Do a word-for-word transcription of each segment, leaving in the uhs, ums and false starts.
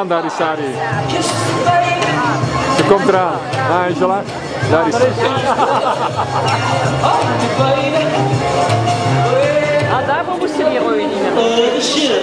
eraan, daar is Sari. Ze komt eraan. Angela, daar is ze. Ah, daarvoor moest je weer ooit niet meer.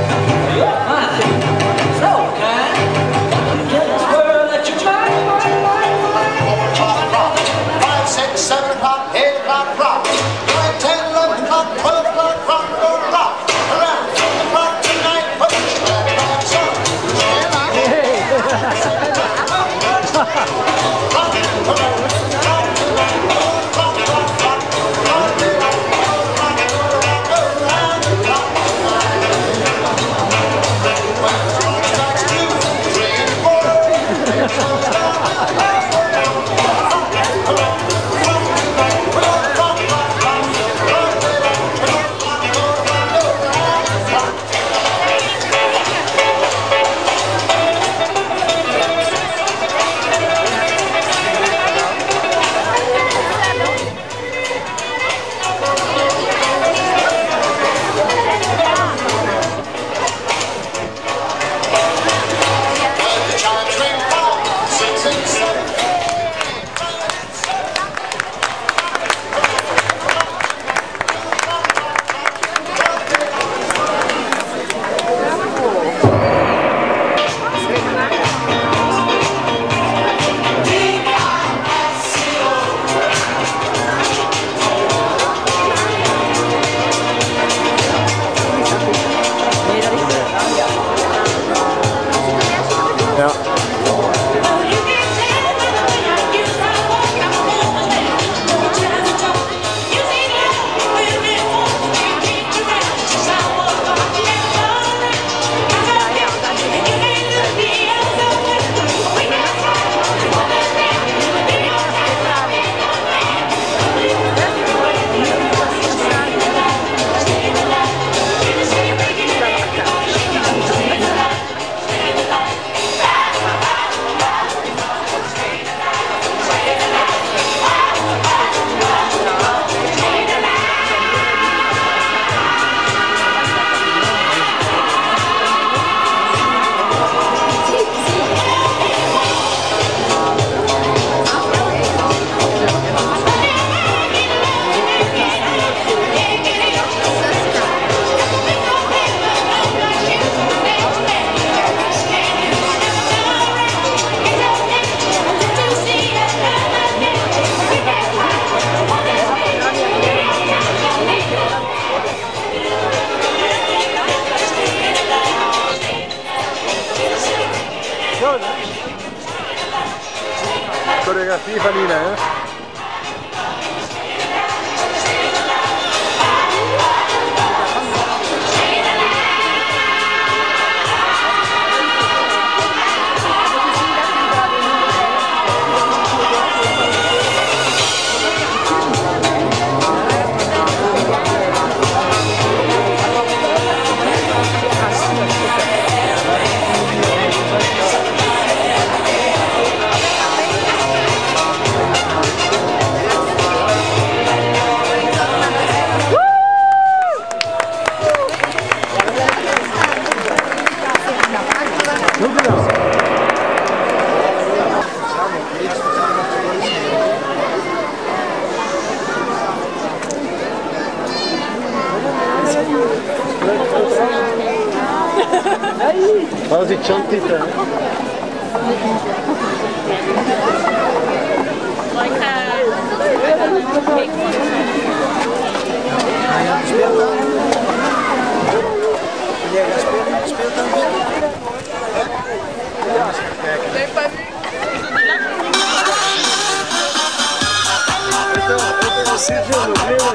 Coreografie van Nina, hè? Quasi ciantita, eh? Like a big one. Speelt dan? Jij speelt, speelt dan weer? Ja, eens even kijken. Nee, pas nu. Então, Sergio, meu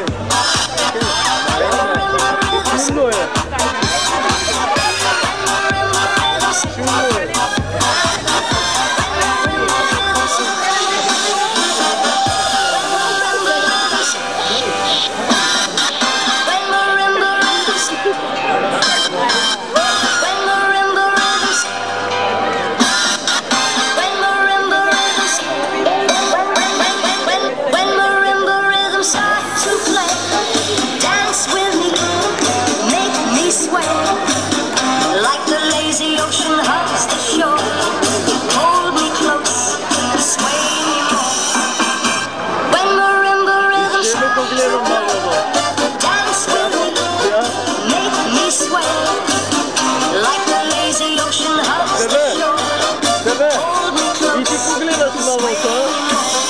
Like the lazy ocean hugs the wat hoor.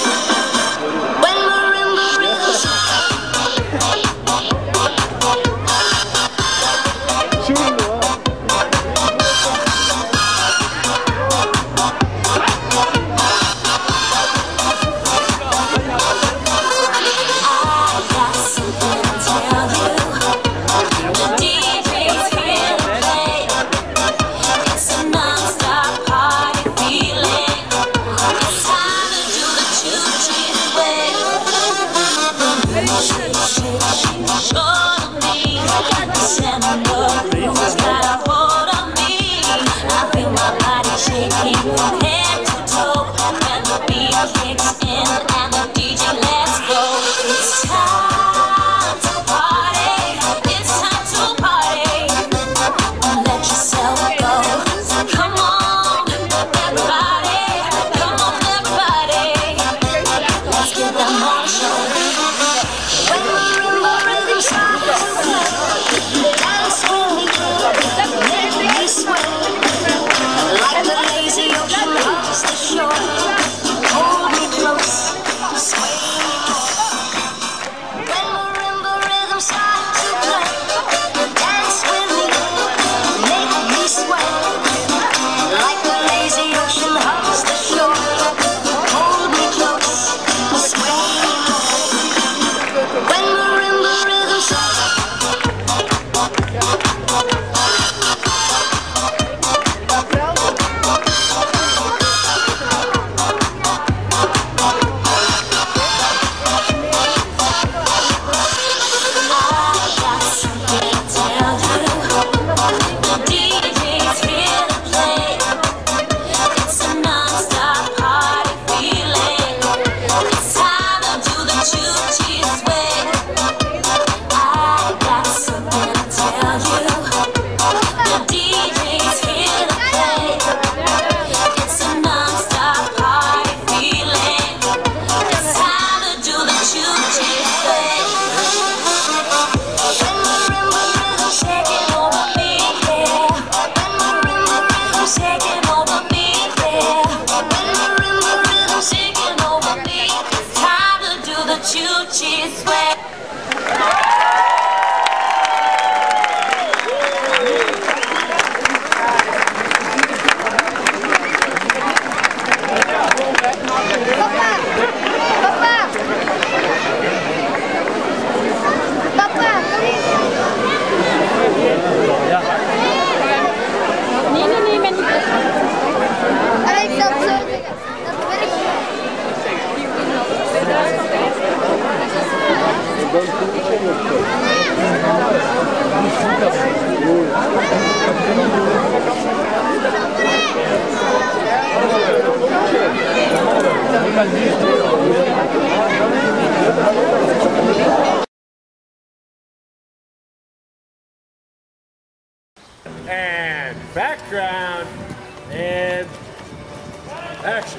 And background and action.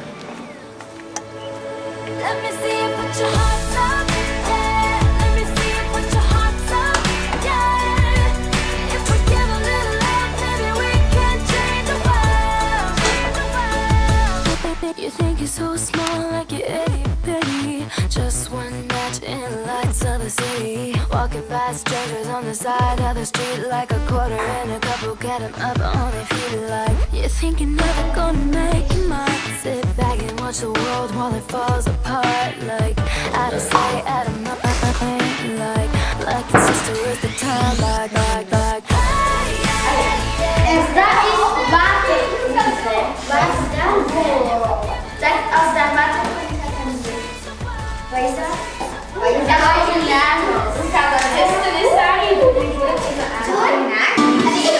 Let me see you put your hearts up, yeah. Let me see you put your hearts up, yeah. If we give a little love, maybe we can change the world. You think you're so small, like you're itty bitty. Just one match in the lights of the city. Walking by strangers on the side of the street, like a quarter and a couple, get them up on their feet. Like you think you're never gonna make it, might sit back and watch the world while it falls apart. Like out of sight, out of mind. Like like it's just a waste of time. Like like like. Esta ist Wartewiese. Was ist das? Das aus der Warte. Weißt du? Da war ich in Lernen. Und kann das Testen nicht sagen. Toll, ne?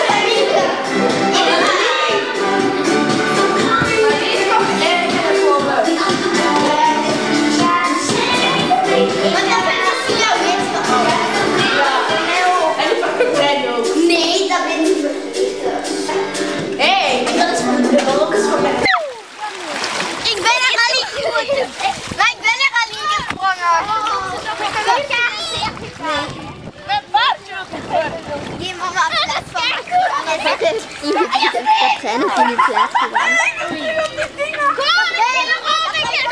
Nee, da bin ich wirklich. Hey, dat is van de wolken van mij. Ik ben er al niet goed. Maar ik ben er al niet gesprongen. Ik heb het zeer gedaan. Mijn paardje opgepakt. Die mama had het net van me. En het is iemand die het trainen van die plaats gedaan. Kom, nee, dan kom ik.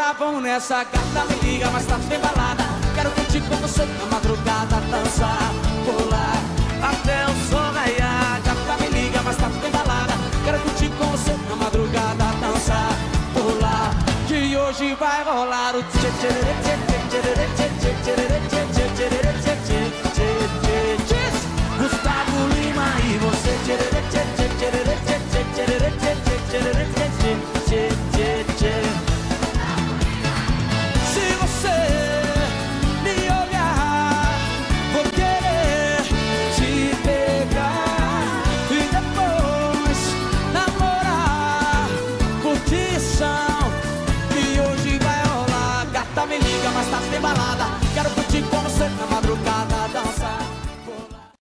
Bora, vamos nessa, gata, me liga, mas tá tem balada. Quero curtir com você na madrugada, dançar, pular até o sol raiar. Gata, me liga, mas tá tem balada. Quero curtir com você na madrugada, dançar, pular, que hoje vai rolar o tchê tchê tchê.